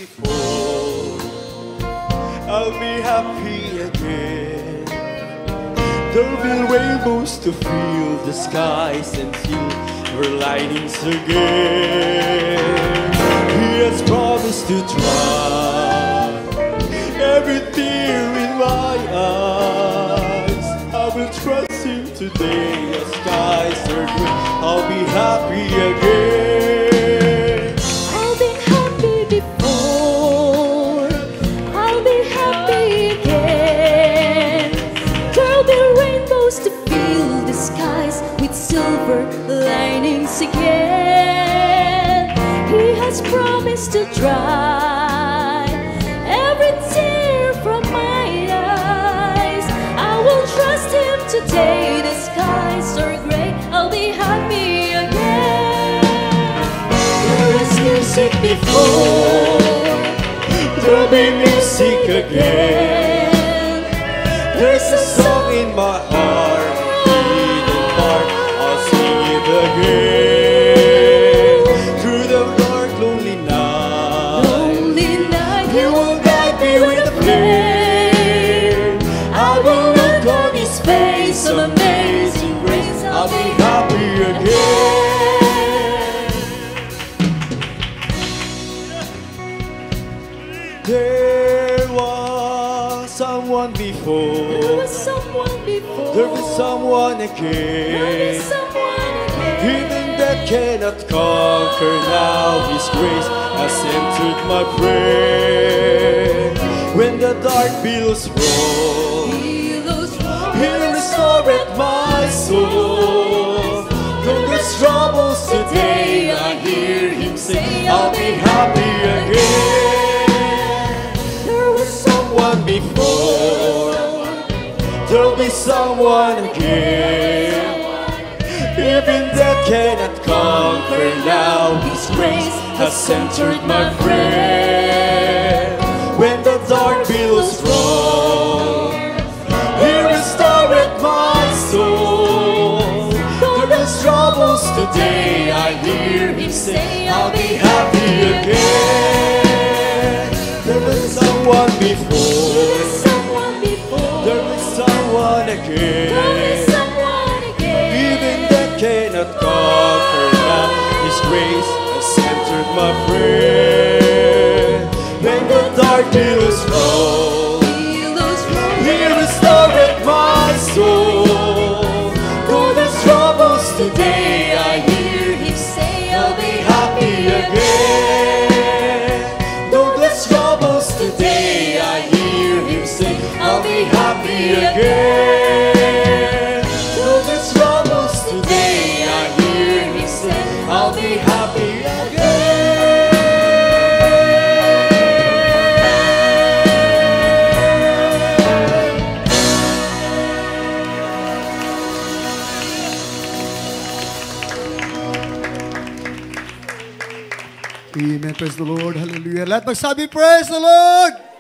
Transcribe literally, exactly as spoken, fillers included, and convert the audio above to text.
before. I'll be happy again. There'll be rainbows to fill the skies and silver linings again. He has promised to dry every tear in my eyes. I will trust Him today. The skies are green. I'll be happy again. I've been happy before. I'll be happy again. There'll be rainbows to fill the skies with silver linings again. He has promised to dry every tear from my eyes. I will trust Him today. The skies are gray. I'll be happy again. There was music before. There'll be music again. There's a song in my heart, hidden part. I'll sing it again. Through the dark, lonely night, Lonely night, He will guide me with a flame. I will look on His face of amazing grace. I'll be happy again. There was someone before. There was someone before. There was someone There again. is someone again. Even death cannot conquer now. His grace has entered my prayer. When the dark billows roll, Billows roll. He restored my soul. Though there's troubles today, I hear Him say, I'll be happy again. There was someone before. There'll be someone again. Even death cannot conquer now. His grace has entered my prayer. When the dark billows roll, He restored my soul. Though there's troubles today, I hear Him say, I'll be happy again. There was someone before. Someone before. There was someone There is again. someone again. Even death cannot conquer now. His grace has entered my prayer. When the dark billows roll, Billows roll. He restored my soul. Though there's troubles today, I hear Him say, I'll be happy again. Though there's troubles today, I hear Him say, I'll be happy again. Though there's troubles today, I hear Him say, I'll be happy again. Amen. Praise the Lord. Hallelujah. Lahat magsabi, praise the Lord.